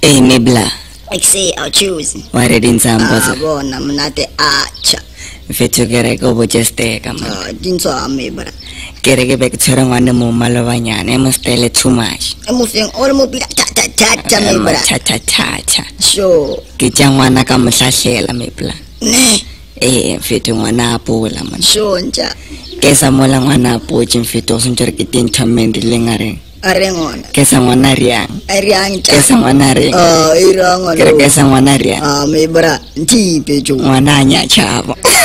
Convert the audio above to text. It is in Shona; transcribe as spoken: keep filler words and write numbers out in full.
Eh mebla. Like say I'll choose. Ware din sambo. Ah bona mnate acha. Fetho kere go bo jesteka man. Ah dinso mebra. Kere ke be ke tshwere ngwane mo malobanyana e mo stele too much. E mo feng o le mo bila ta ta ta ta mebra. Ta ta ta ta. Sure. Ke tja ngwana ka mohlahlela mebla. Ne. Eh fetho ngwana a pola man. Sure nja. Ke sa mola ngwana a potse fetho se ntse ke tin thamende le ngare. Arengona. Ke sa ngwana riang. Ariang Ke sa ngwana riang. Ah irangona. Ke ke sa ngwana riang. Ah mebra ntipe jo. Ngwana nya chabo.